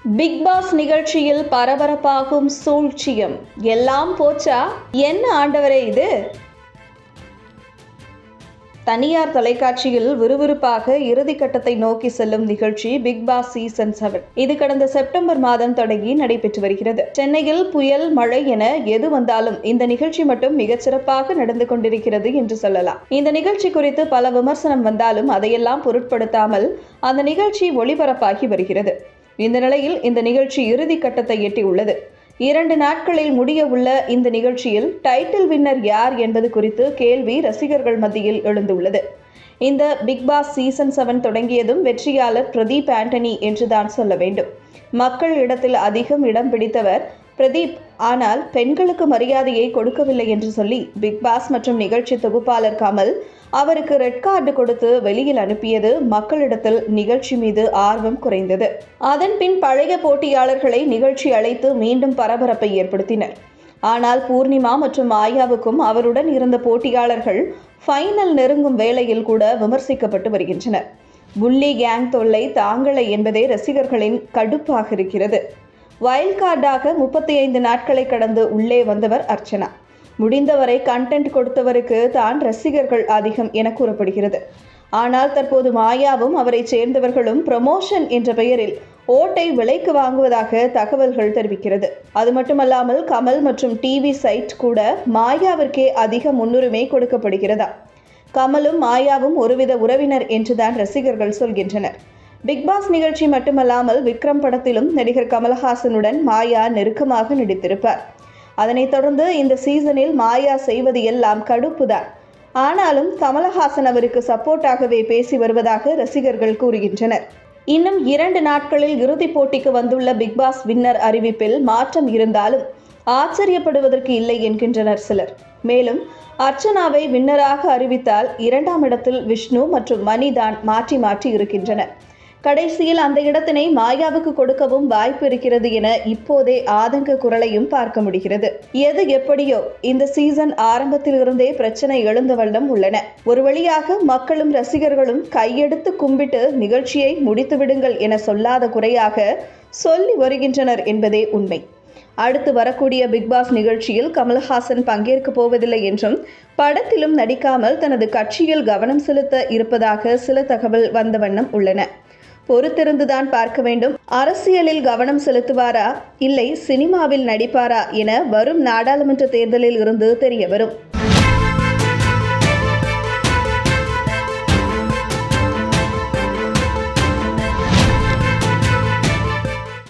Big pass நிகழ்ச்சியில் பரபரப்பாகும் சூழ்ச்சியம் எல்லாம் போச்சா? என்ன ஆண்டவரே இது? தனியார் தொலைக்காட்சியில் விறுவிறுப்பாக இறுதிக்கட்டத்தை நோக்கி செல்லும் நிகழ்ச்சி பிக் பாஸ் சீசன் 7. இது கடந்த செப்டம்பர் மாதம் தொடங்கி நடைபெற்று வருகிறது. சென்னையில் புயல், மழை என எது வந்தாலும் இந்த நிகழ்ச்சி மட்டும் மிகச்சிறப்பாக நடந்து கொண்டிருக்கிறது என்று சொல்லலாம். இந்த நிகழ்ச்சி குறித்து பல விமர்சனம் வந்தாலும் அதையெல்லாம் பொருட்படுத்தாமல் அந்த நிகழ்ச்சி ஒளிபரப்பாகி வருகிறது. இந்த நிலையில் இந்த நிகழ்ச்சி இறுதி கட்டத்தை எட்டியுள்ளது. 2 நாட்களில் முடிய உள்ள இந்த நிகழ்ச்சியில் டைட்டில் வின்னர் யார் என்பது குறித்து கேள்வி ரசிகர்கள் மத்தியில் எழுந்துள்ளது. இந்த பிக் பாஸ் சீசன் 7 தொடங்கியதும் வெற்றியாளர் பிரதீப் ஆண்டனி என்றுதான் சொல்ல வேண்டும். மக்கள் இடத்தில் அதிகம் இடம் பிடித்தவர் பிரதீப். ஆனால் பெண்களுக்கு மரியாதையை கொடுக்கவில்லை என்று சொல்லி பிக் பாஸ் மற்றும் நிகழ்ச்சி தொகுப்பாளர் கமல் அவருக்கு ரெட் கார்டு கொடுத்து வெளியில் அனுப்பியது மக்களிடத்தில் நிகழ்ச்சி மீது ஆர்வம் குறைந்தது. அதன் பின் பழைய போட்டியாளர்களை நிகழ்ச்சி அழைத்து மீண்டும் பரபரப்பை ஏற்படுத்தினர். ஆனால் பூர்ணிமா மற்றும் மாயாவுக்கும் அவருடன் இருந்த போட்டியாளர்கள் ஃபைனல் நெருங்கும் வேளையில் கூட விமர்சிக்கப்பட்டு வருகின்றனர். புள்ளி கேங் தொல்லை தாங்களை என்பதே ரசிகர்களின் கடுப்பாக இருக்கிறது. வைல்ட் கார்டாக 35 நாட்களை கடந்து உள்ளே வந்தவர் அர்ச்சனா. முடிந்தவரை கண்டென்ட் கொடுத்தவருக்கு தான் ரசிகர்கள் அதிகம் என கூறப்படுகிறது. ஆனால் தற்போது மாயாவும் அவரை சேர்ந்தவர்களும் ப்ரமோஷன் என்ற பெயரில் ஓட்டை விலைக்கு வாங்குவதாக தகவல்கள் தெரிவிக்கிறது. அது மட்டுமல்லாமல் கமல் மற்றும் டிவி சைட் கூட மாயாவிற்கே அதிக முன்னுரிமை கொடுக்கப்படுகிறதா? கமலும் மாயாவும் ஒருவித உறவினர் என்றுதான் ரசிகர்கள் சொல்கின்றனர். பிக் பாஸ் நிகழ்ச்சி மட்டுமல்லாமல் விக்ரம் படத்திலும் நடிகர் கமல்ஹாசனுடன் மாயா நெருக்கமாக நடித்திருப்பார். அதனைத் தொடர்ந்து இந்த சீசனில் மாயா செய்வது எல்லாம் கடுப்புதான். ஆனாலும் கமல்ஹாசன் அவருக்கு சப்போர்ட்டாகவே பேசி வருவதாக ரசிகர்கள் கூறுகின்றனர். இன்னும் 2 நாட்களில் இறுதிப் போட்டிக்கு வந்துள்ள பிக் பாஸ் வின்னர் அறிவிப்பில் மாற்றம் இருந்தாலும் ஆச்சரியப்படுவதற்கு இல்லை என்கின்றனர் சிலர். மேலும் அர்ச்சனாவை வின்னராக அறிவித்தால் 2ஆம் இடத்தில் விஷ்ணு மற்றும் மணி தான் மாற்றி மாற்றி இருக்கின்றனர். கடைசியில் அந்த இடத்தினை மாயாவுக்கு கொடுக்கவும் வாய்ப்பு இருக்கிறது என இப்போதே ஆதங்க குரலையும் பார்க்க முடிகிறது. எது எப்படியோ இந்த சீசன் ஆரம்பத்தில் இருந்தே பிரச்சனை எழுந்த வண்ணம் உள்ளன. ஒரு வழியாக மக்களும் ரசிகர்களும் கையெடுத்து கும்பிட்டு நிகழ்ச்சியை முடித்து விடுங்கள் என சொல்லாத குறையாக சொல்லி வருகின்றனர் என்பதே உண்மை. அடுத்து வரக்கூடிய பிக் பாஸ் நிகழ்ச்சியில் கமல்ஹாசன் பங்கேற்க போவதில்லை என்றும் படத்திலும் நடிக்காமல் தனது கட்சியில் கவனம் செலுத்த இருப்பதாக சில தகவல் வந்த வண்ணம் உள்ளன. பொறுத்திருந்துதான் பார்க்க வேண்டும். அரசியலில் கவனம் செலுத்துவாரா இல்லை சினிமாவில் நடிப்பாரா என வரும் நாடாளுமன்ற தேர்தலில் இருந்து தெரிய வரும்.